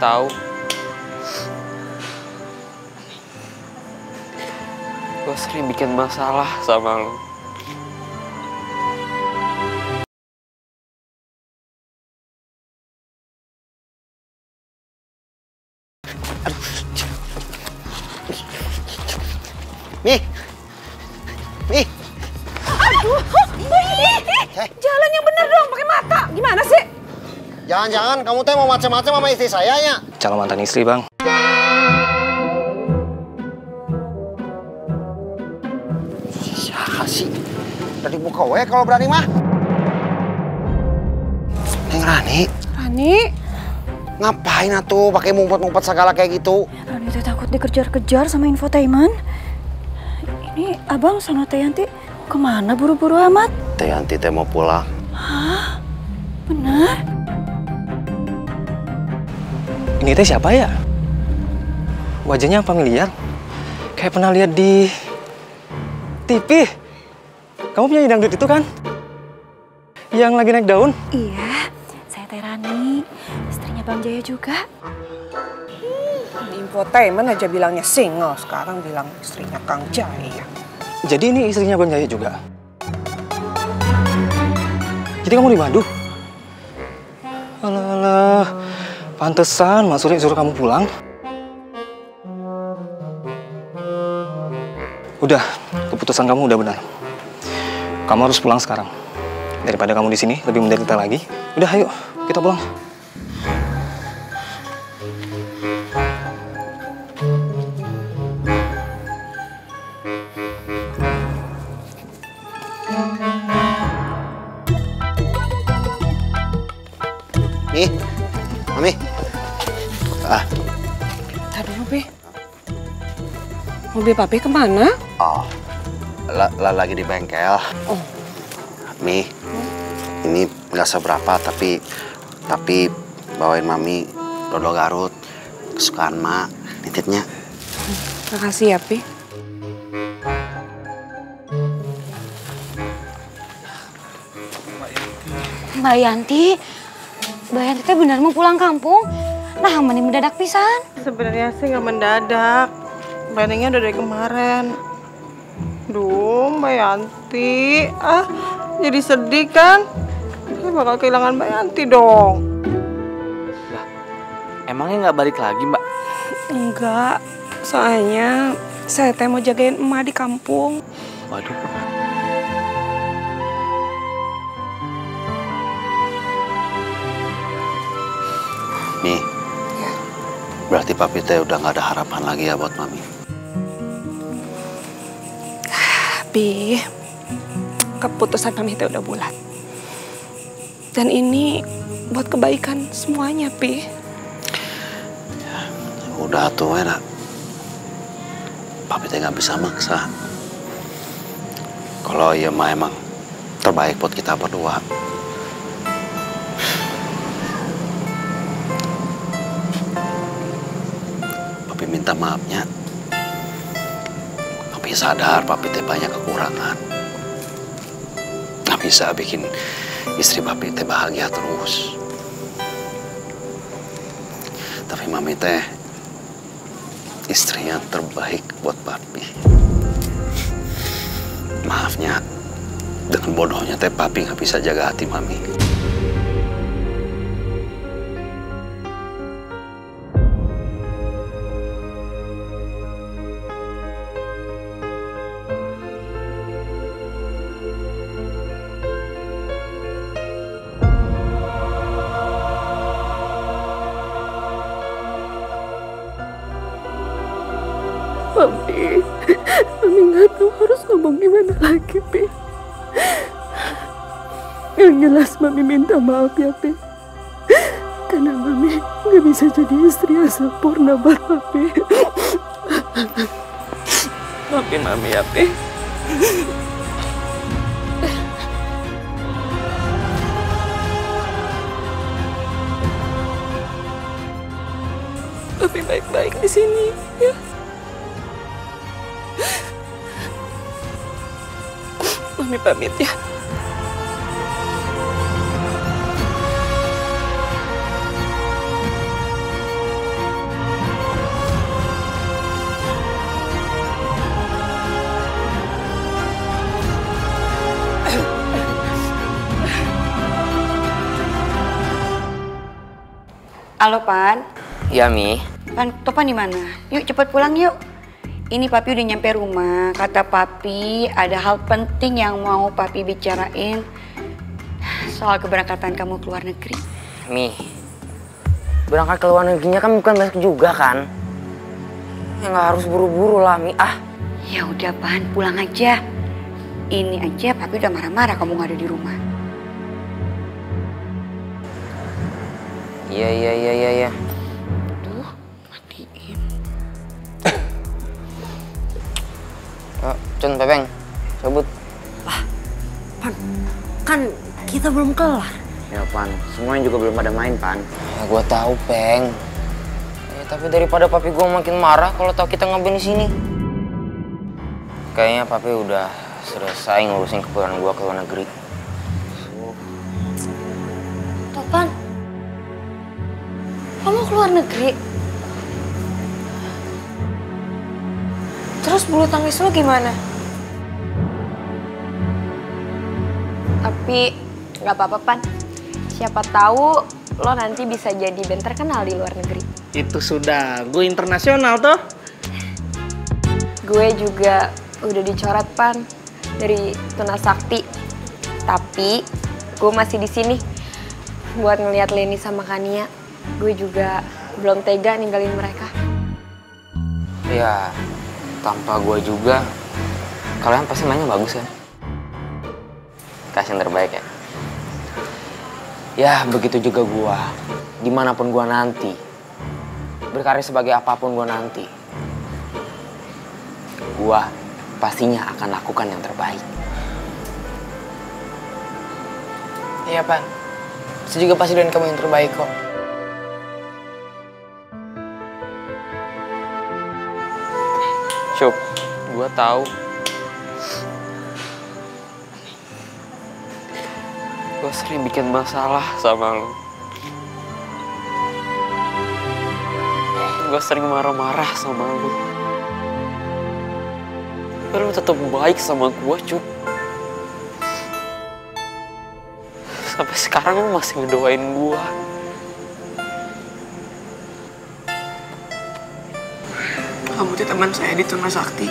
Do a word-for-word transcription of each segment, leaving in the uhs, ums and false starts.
tahu. Gue sering bikin masalah sama lo. Mi, Mi. Aduh, hey. Jalan yang bener dong, pakai mata. Gimana sih? Jangan-jangan kamu teh mau macam-macam sama istri saya ya? Calon mantan istri, Bang. Siapa sih? Udah dibuka we kalau berani mah. Neng Rani. Rani. Ngapain atuh pakai ngumpet-ngumpet segala kayak gitu? Rani tuh takut dikejar-kejar sama infotainment. Ini abang sama Teh Yanti kemana buru-buru amat? Teh Yanti teh mau pulang. Hah? Benar? Ini teh siapa ya? Wajahnya familiar. Kayak pernah lihat di T V. Kamu punya dangdut itu kan? Yang lagi naik daun? Iya, saya Teh Rani, istrinya Bang Jaya juga. Infotainment aja bilangnya single, sekarang bilang istrinya Kang Jaya. Jadi ini istrinya Bang Jaya juga? Jadi kamu di Madu? Alah, alah. Pantesan Mas Suri suruh kamu pulang. Udah, keputusan kamu udah benar. Kamu harus pulang sekarang. Daripada kamu di sini lebih menderita lagi. Udah, ayo kita pulang. Mi, Mami. Ah. Tadi Papi. Mobil Papi kemana? Oh, la la lagi di bengkel. Oh. Mi, ini nggak seberapa tapi tapi bawain Mami dodol Garut kesukaan Mak, nitipnya. Makasih ya, Pi. Mbak Yanti, Mbak Yanti teh benar mau pulang kampung? Nah, mending mendadak pisan. Sebenarnya sih nggak mendadak. Planningnya udah dari kemarin. Duh, Mbak Yanti, ah jadi sedih kan? Saya bakal kehilangan Mbak Yanti dong. Lah, emangnya nggak balik lagi, Mbak? Enggak, soalnya saya teh mau jagain emak di kampung. Waduh. Nih, ya. Berarti Papi teh udah nggak ada harapan lagi ya buat Mami. Pi, keputusan Mami teh udah bulat. Dan ini buat kebaikan semuanya, Pi. Ya, udah tuh, enak. Papi teh nggak bisa maksa. Kalau iya mah emang terbaik buat kita berdua. Papi minta maafnya. Papi sadar Papi teh banyak kekurangan. Nggak bisa bikin istri Papi teh bahagia terus. Tapi Mami teh istri yang terbaik buat Papi. Maafnya, dengan bodohnya teh Papi nggak bisa jaga hati Mami. Mami, Mami nggak tahu harus ngomong gimana lagi, Pi. Yang jelas Mami minta maaf ya, Pi. Karena Mami nggak bisa jadi istri yang sempurna buat Papi. Maafin Mami ya, Pi. Papi baik-baik di sini, ya. Mami pamit ya. Halo, Pan. Iya, Mi. Pan, Topan di mana? Yuk cepet pulang yuk. Ini Papi udah nyampe rumah. Kata Papi ada hal penting yang mau Papi bicarain soal keberangkatan kamu ke luar negeri. Mi, berangkat ke luar negerinya kan bukan besok juga kan? Ya nggak harus buru-buru lah, Mi. Ah. Ya udah, Pan, pulang aja. Ini aja Papi udah marah-marah kamu nggak ada di rumah. Iya, iya, iya, iya, iya. Tuh, matiin. Yuk, Cun, Pepeng, cabut. Pan, kan kita belum kelar. Ya, Pan. Semuanya juga belum pada main, Pan. Ya, gua tahu, Peng. Ya, tapi daripada papi gua makin marah kalau tahu kita ngapain di sini. Kayaknya papi udah selesai ngurusin kepulangan gua ke luar negeri. Topan, kamu ke luar negeri? Terus bulu tangkis lo gimana? Tapi nggak apa-apa, Pan. Siapa tahu lo nanti bisa jadi band terkenal di luar negeri. Itu sudah, gue internasional tuh. Gue juga udah dicoret, Pan, dari Tuna Sakti. Tapi gue masih di sini buat ngeliat Leni sama Kania. Gue juga belum tega ninggalin mereka. Ya, tanpa gua juga, kalian pasti mainnya bagus kan? Kasih yang terbaik ya. Ya, begitu juga gua. Dimanapun gua nanti, berkarya sebagai apapun gua nanti, gua pastinya akan lakukan yang terbaik. Iya, Pan. Saya juga pasti doain kamu yang terbaik kok. Syuk, gua tahu. Gua sering bikin masalah sama lu. Gua sering marah-marah sama lu. Tapi lu tetap baik sama gua, Cuk. Sampai sekarang lu masih ngedoain gua. Kamu tuh teman saya di Tuna Sakti.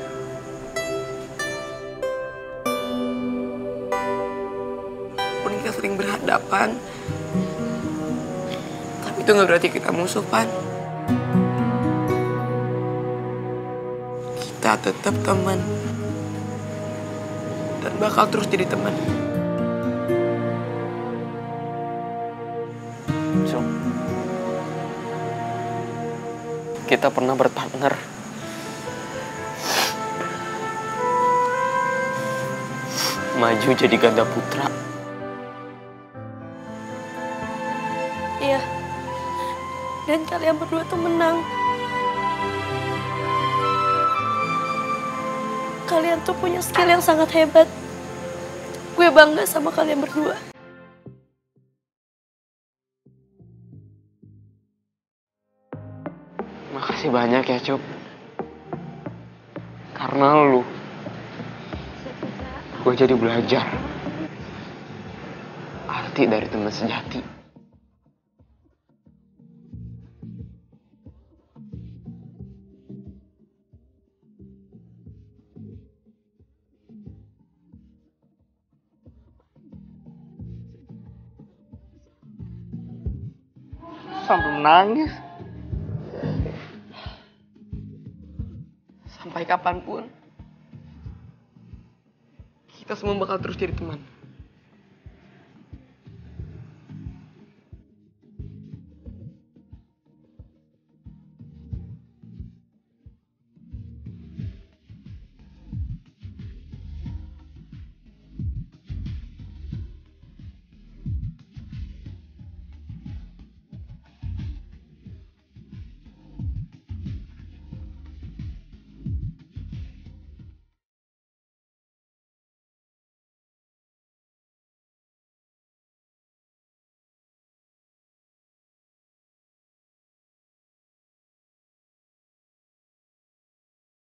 Pun kita sering berhadapan, tapi itu nggak berarti kita musuh, Pan. Kita tetap teman dan bakal terus jadi teman. Syuk. Kita pernah berpartner. Maju jadi ganda putra. Iya. Dan kalian berdua tuh menang. Kalian tuh punya skill yang sangat hebat. Gue bangga sama kalian berdua. Makasih banyak ya, Cup. Karena lu, gue jadi belajar arti dari teman sejati. Sampai nangis. Sampai kapanpun, kita semua bakal terus jadi teman.